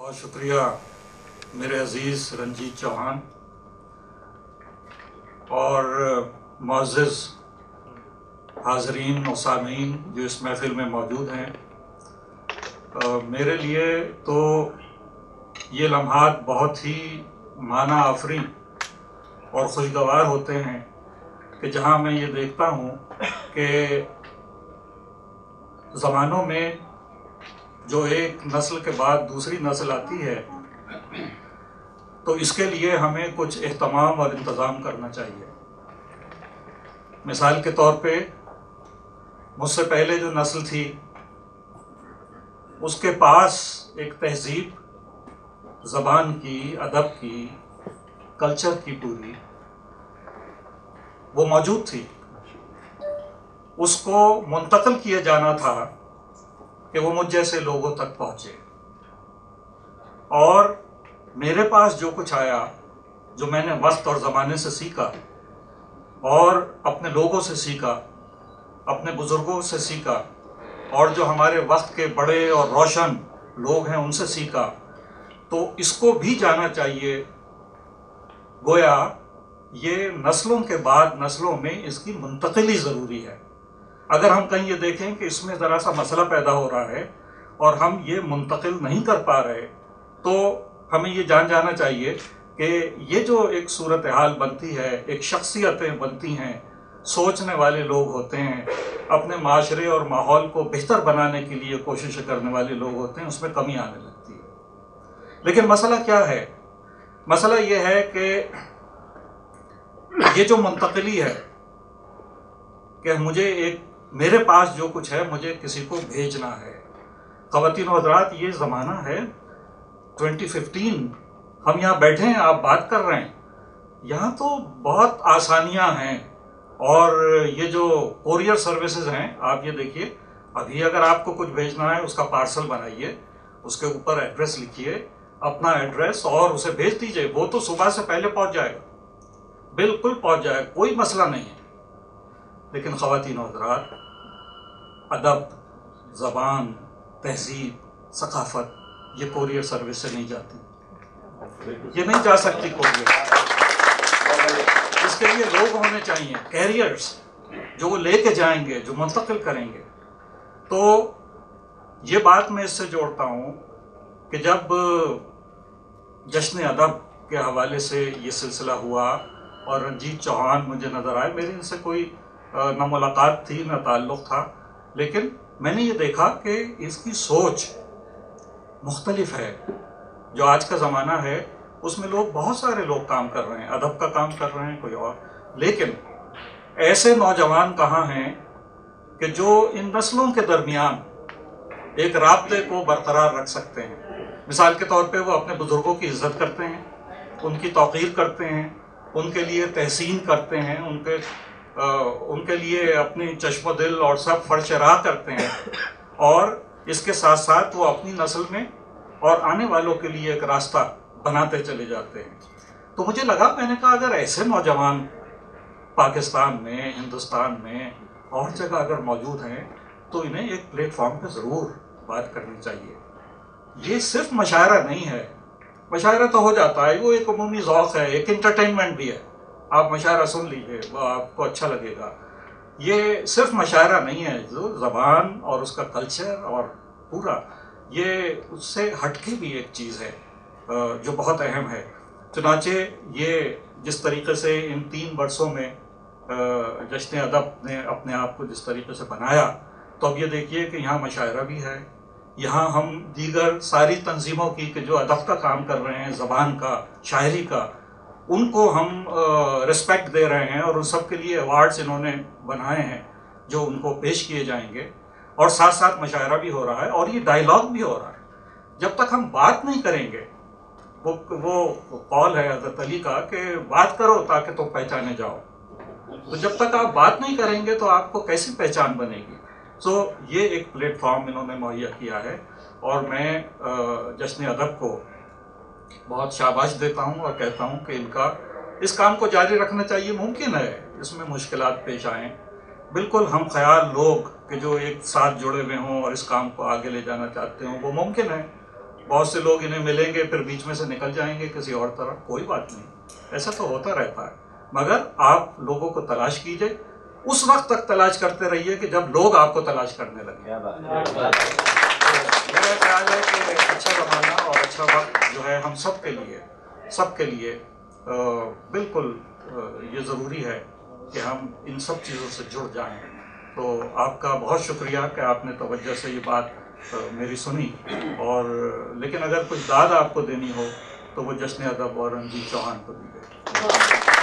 بہت شکریہ میرے عزیز رنجیت چوہان اور معزز حاضرین و سامعین جو اس محفل میں موجود ہیں. میرے لیے تو یہ لمحات بہت ہی معنی آفرین اور خوشگوار ہوتے ہیں کہ جہاں میں یہ دیکھتا ہوں کہ زمانوں میں جو ایک نسل کے بعد دوسری نسل آتی ہے تو اس کے لیے ہمیں کچھ اہتمام اور انتظام کرنا چاہیے. مثال کے طور پہ مجھ سے پہلے جو نسل تھی اس کے پاس ایک تہذیب، زبان کی، ادب کی، کلچر کی پوری وہ موجود تھی. اس کو منتقل کیا جانا تھا کہ وہ مجھ جیسے لوگوں تک پہنچے. اور میرے پاس جو کچھ آیا، جو میں نے وقت اور زمانے سے سیکھا اور اپنے لوگوں سے سیکھا، اپنے بزرگوں سے سیکھا اور جو ہمارے وقت کے بڑے اور روشن لوگ ہیں ان سے سیکھا، تو اس کو بھی جانا چاہیے. گویا یہ نسلوں کے بعد نسلوں میں اس کی منتقلی ضروری ہے. اگر ہم کہیں یہ دیکھیں کہ اس میں ذرا سا مسئلہ پیدا ہو رہا ہے اور ہم یہ منتقل نہیں کر پا رہے تو ہمیں یہ جانا چاہیے کہ یہ جو ایک صورتحال بنتی ہے، ایک شخصیتیں بنتی ہیں، سوچنے والے لوگ ہوتے ہیں، اپنے معاشرے اور ماحول کو بہتر بنانے کے لیے کوشش کرنے والے لوگ ہوتے ہیں، اس میں کمی آنے لگتی ہے. لیکن مسئلہ کیا ہے؟ مسئلہ یہ ہے کہ یہ جو منتقلی ہے کہ میرے پاس جو کچھ ہے مجھے کسی کو بھیجنا ہے. خواتین و حضرات، یہ زمانہ ہے 2015، ہم یہاں بیٹھے ہیں، آپ بات کر رہے ہیں، یہاں تو بہت آسانیاں ہیں. اور یہ جو کوریئر سروسز ہیں، آپ یہ دیکھیے، ابھی اگر آپ کو کچھ بھیجنا ہے اس کا پارسل بنائیے، اس کے اوپر ایڈریس لکھیے، اپنا ایڈریس، اور اسے بھیج دیجئے. وہ تو صبح سے پہلے پہنچ جائے گا، بالکل پہنچ جائے گا، کوئی مسئلہ نہیں ہے. لیکن خواتین و حضرات، ادب، زبان، تہذیب، ثقافت یہ کوریئر سروس سے نہیں جاتی، یہ نہیں جا سکتی کوریئر. اس کے لیے لوگ ہونے چاہیے، کیریئرز، جو وہ لے کے جائیں گے، جو منتقل کریں گے. تو یہ بات میں اس سے جوڑتا ہوں کہ جب جشن ادب کے حوالے سے یہ سلسلہ ہوا اور رنجیت چوہان مجھے نظر آئے، میری ان سے کوئی نہ ملاقات تھی نہ تعلق تھا، لیکن میں نے یہ دیکھا کہ اس کی سوچ مختلف ہے. جو آج کا زمانہ ہے اس میں بہت سارے لوگ کام کر رہے ہیں، ادب کا کام کر رہے ہیں، کوئی اور، لیکن ایسے نوجوان کہاں ہیں کہ جو ان نسلوں کے درمیان ایک رابطے کو برقرار رکھ سکتے ہیں. مثال کے طور پہ وہ اپنے بزرگوں کی عزت کرتے ہیں، ان کی توقیر کرتے ہیں، ان کے لیے تحسین کرتے ہیں، ان کے لیے اپنی چشم و دل اور سب فرش راہ کرتے ہیں، اور اس کے ساتھ ساتھ وہ اپنی نسل میں اور آنے والوں کے لیے ایک راستہ بناتے چلے جاتے ہیں. تو مجھے لگا، میں نے کہا اگر ایسے نوجوان پاکستان میں، ہندوستان میں اور جگہ اگر موجود ہیں تو انہیں ایک پلیٹ فارم پہ ضرور بات کرنی چاہیے. یہ صرف مشاعرہ نہیں ہے، مشاعرہ تو ہو جاتا ہے، وہ ایک عمومی ذوق ہے، ایک انٹرٹینمنٹ بھی ہے. آپ مشاعرہ سن لیجئے، وہ آپ کو اچھا لگے گا. یہ صرف مشاعرہ نہیں ہے، جو زبان اور اس کا کلچر اور پورا، یہ اس سے ہٹ کے بھی ایک چیز ہے جو بہت اہم ہے. چنانچہ یہ جس طریقے سے ان 3 برسوں میں جشن ادب نے اپنے آپ کو جس طریقے سے بنایا، تو اب یہ دیکھیے کہ یہاں مشاعرہ بھی ہے، یہاں ہم دیگر ساری تنظیموں کی کہ جو ادب کا کام کر رہے ہیں، زبان کا، شاعری کا، ان کو ہم رسپیکٹ دے رہے ہیں، اور ان سب کے لیے ایوارڈز انہوں نے بنائے ہیں جو ان کو پیش کیے جائیں گے. اور ساتھ ساتھ مشاعرہ بھی ہو رہا ہے اور یہ ڈائیلاگ بھی ہو رہا ہے. جب تک ہم بات نہیں کریں گے، وہ قول ہے حضرت علی کا کہ بات کرو تاکہ تم پہچانے جاؤ. تو جب تک آپ بات نہیں کریں گے تو آپ کو کیسی پہچان بنے گی؟ یہ ایک پلیٹ فارم انہوں نے مہیا کیا ہے، اور میں جشن ادب کو بہت شاباش دیتا ہوں اور کہتا ہوں کہ ان کا اس کام کو جاری رکھنا چاہیے. ممکن ہے اس میں مشکلات پیش آئیں، بالکل ہم خیال لوگ کہ جو ایک ساتھ جڑے ہوئے ہوں اور اس کام کو آگے لے جانا چاہتے ہوں، وہ ممکن ہے. بہت سے لوگ انہیں ملیں گے پھر بیچ میں سے نکل جائیں گے کسی اور طرف، کوئی بات نہیں، ایسا تو ہوتا رہتا ہے، مگر آپ لوگوں کو تلاش کیجئے، اس وقت تک تلاش کرتے رہیے کہ جب لوگ آپ کو تلاش کرنے لگیں۔ میرا خیال ہے کہ اچھا زمانہ اور اچھا وقت جو ہے ہم سب کے لیے بالکل یہ ضروری ہے کہ ہم ان سب چیزوں سے جڑ جائیں۔ تو آپ کا بہت شکریہ کہ آپ نے توجہ سے یہ بات میری سنی، اور لیکن اگر کچھ داد آپ کو دینی ہو تو وہ جشن ادب اور رنجیت چوہان کو دی گئی۔